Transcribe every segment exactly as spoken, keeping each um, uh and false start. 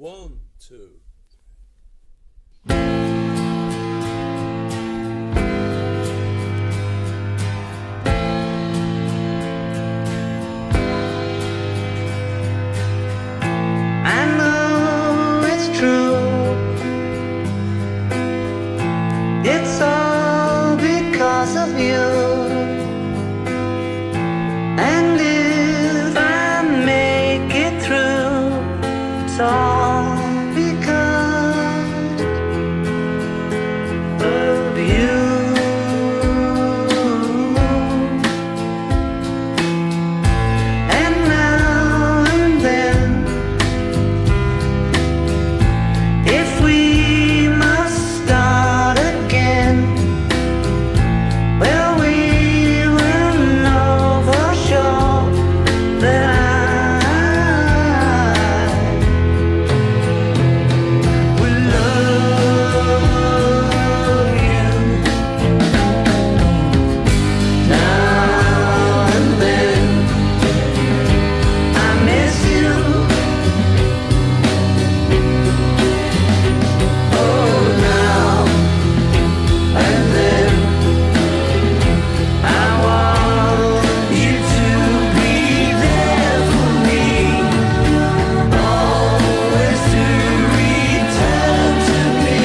One, two. I know it's true. It's all because of you. And if I make it through, it's all because of you. And now and then, if we must start again, well, we will know for sure that I will love you. Now and then, I miss you. Oh, now and then, I want you to be there for me, always to return to me.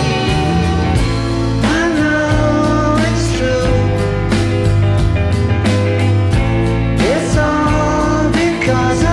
I know it's true. It's all because